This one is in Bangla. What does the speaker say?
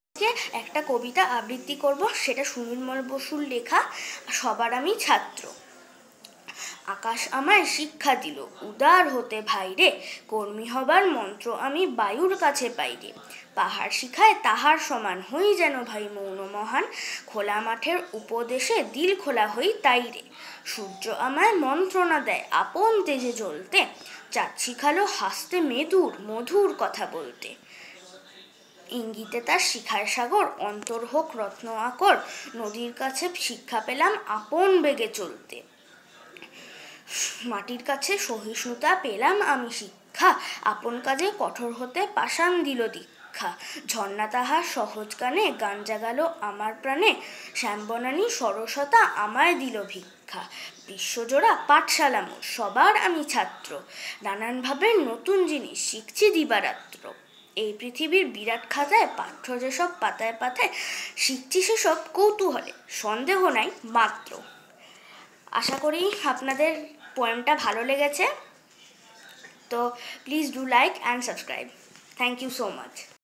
একটা কবিতা আবৃত্তি করব, সেটা সুনির্মল বসুর লেখা, সবার আমি ছাত্র। আকাশ আমায় শিক্ষা দিল উদার হতে ভাইরে, কর্মী হবার মন্ত্র আমি বায়ুর কাছে পাইরে। পাহাড় শিখায় তাহার সমান হই যেন ভাই মৌন মহান, খোলা মাঠের উপদেশে দিল খোলা হই তাইরে। সূর্য আমায় মন্ত্রণা দেয় আপন তেজে জ্বলতে, চাঁদ শিখালো হাসতে মেদুর মধুর কথা বলতে। ইঙ্গিতে তার শিখায় সাগর, অন্তর হোক রত্ন আকর, নদীর কাছে শিক্ষা পেলাম আপন বেগে চলতে। মাটির কাছে সহিষ্ণুতা পেলাম আমি শিক্ষা, আপন কাজে কঠোর হতে পাষাণ দিল দীক্ষা। ঝর্ণা তাহার সহজ গানে গান জাগালো আমার প্রাণে, শ্যামবনানী সরসতা আমায় দিল ভিক্ষা। বিশ্বজোড়া পাঠশালা মোর, সবার আমি ছাত্র, নানানভাবে নতুন জিনিস শিখছি দিবারাত্র। এই পৃথিবীর বিরাট খাতায় পাঠ্য যেসব পাতায় পাতায়, শিখছি সেসব কৌতূহলে, সন্দেহ নাই মাত্র। আশা করি আপনাদের পোয়েমটা ভালো লেগেছে। তো please do like and subscribe. Thank you so much.